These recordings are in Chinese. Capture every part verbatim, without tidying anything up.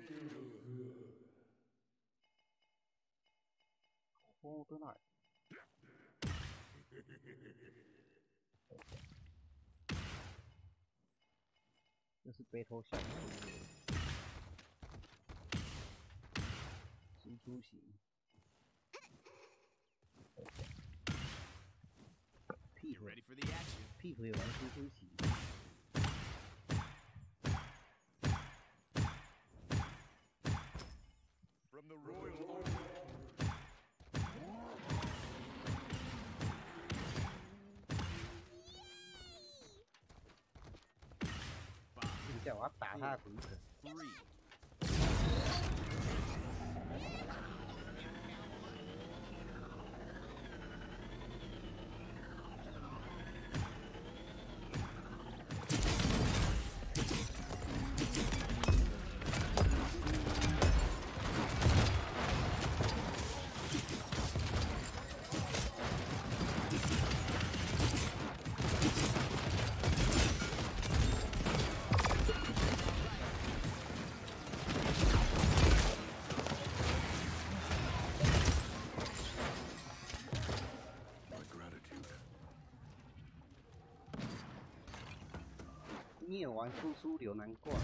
哦，在哪儿？这是背头小新出行，屁股屁股也玩新出行。 From the royal army. 你叫我打他鬼子。 夜晚叔叔流难过。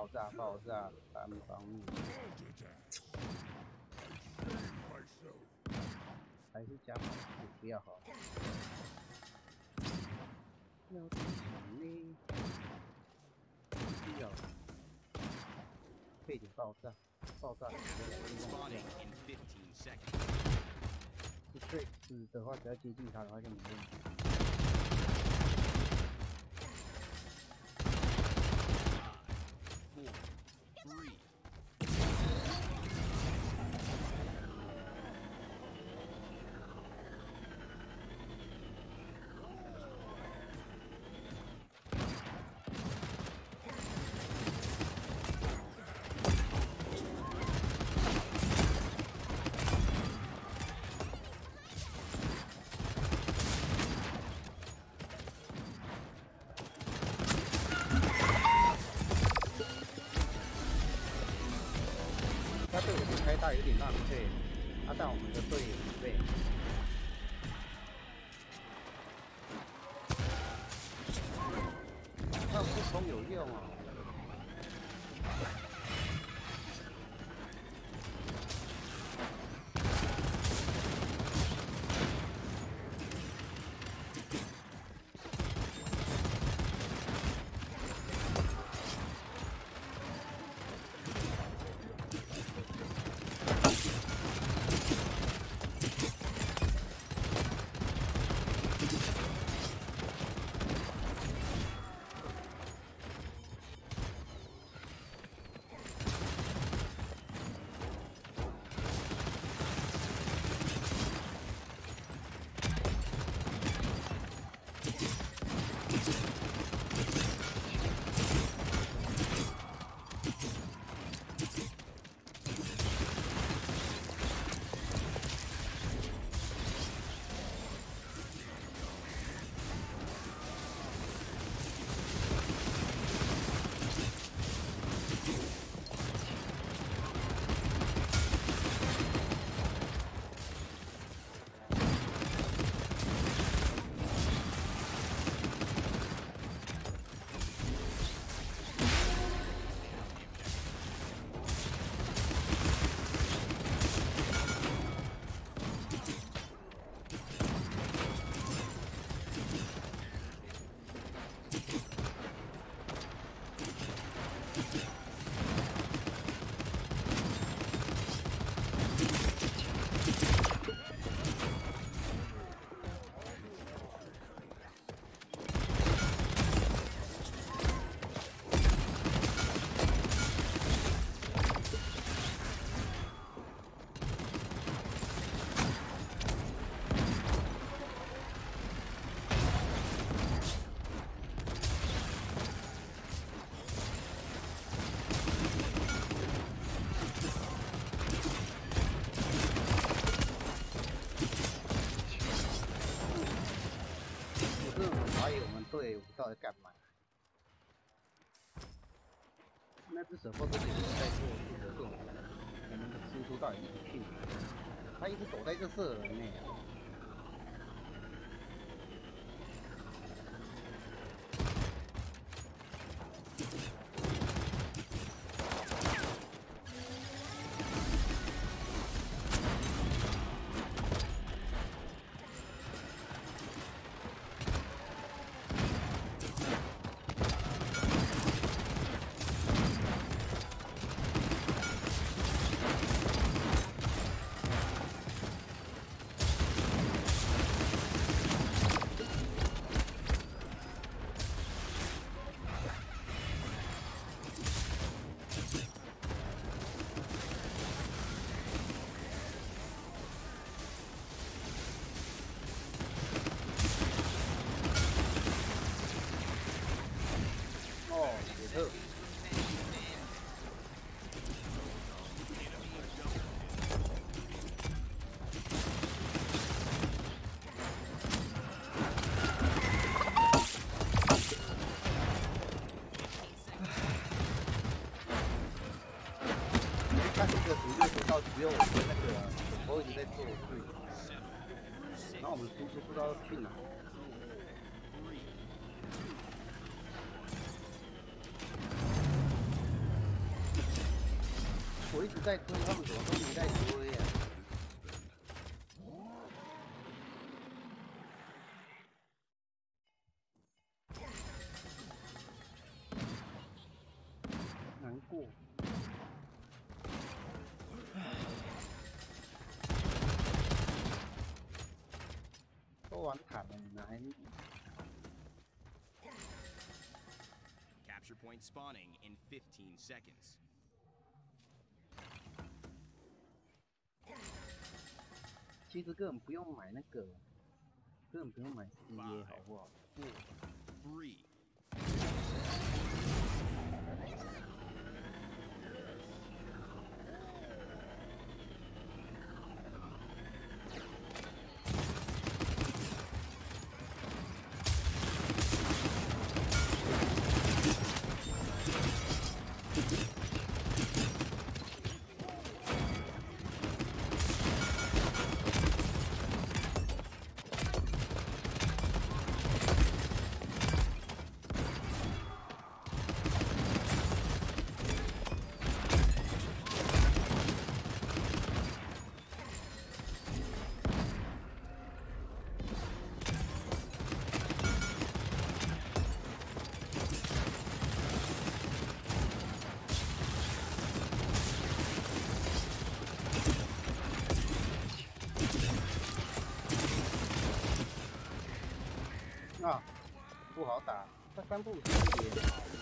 爆炸爆炸单方面，还是加码比较好。要怎么呢？需要配点爆炸，爆炸 Spawning in fifteen seconds. 是对，是的话，只要接近它的话就没问题。 他对我的开大有点浪费，他但我们的队伍对。那不冲有用啊！队伍到底干嘛？那只手或者你们在做这个动作，我们的输出到底是去哪？他一直躲在这射人呢。看这个独立手套只有我跟那个我一直在做对，然后我们输出不知道去哪。 我一直在推，他们怎么都没在推呀、难过。都玩坦了，你还 Capture point spawning in fifteen seconds. 其实根本不用买那个，根本不用买 C A 好不好？ Four, three. 啊，不好打，他三步七节。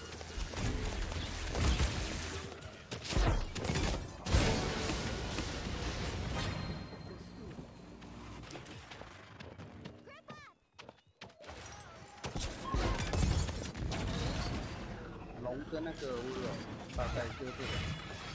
龙跟那个乌龙大概就这个。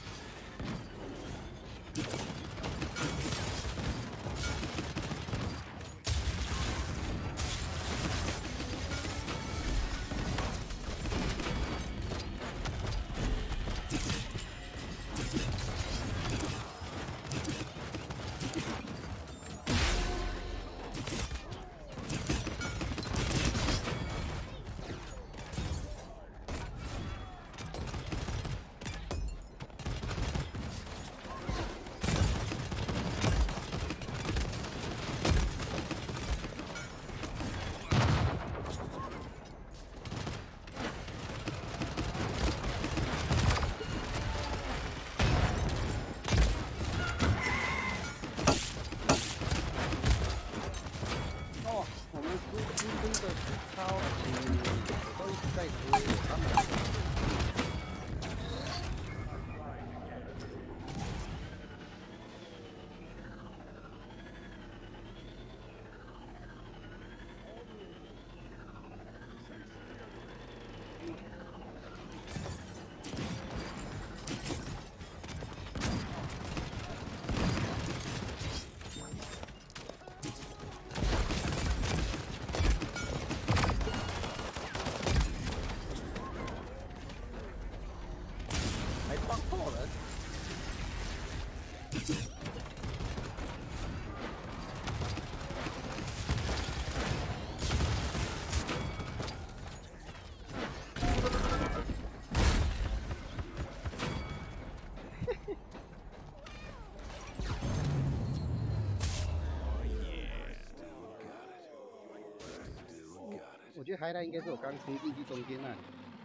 我觉得海带应该是我刚冲进去中间那里，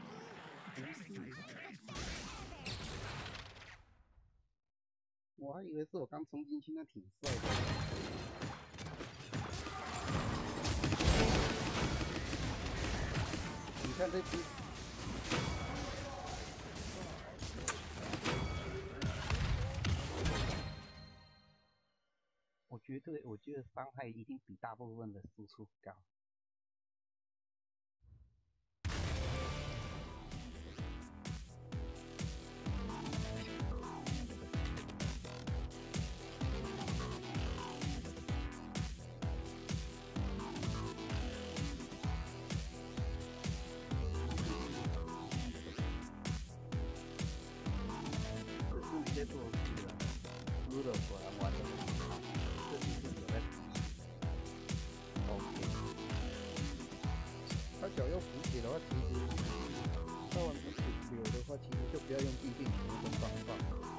我还以为是我刚冲进去，那挺帅的。你看这只，我觉得，我觉得伤害一定比大部分的输出高。这做事啊，输了果然玩的很好，这次是有在补血。OK， 他只要用补血的话，其实烧完补血流的话，其实就不要用地变球跟棒棒。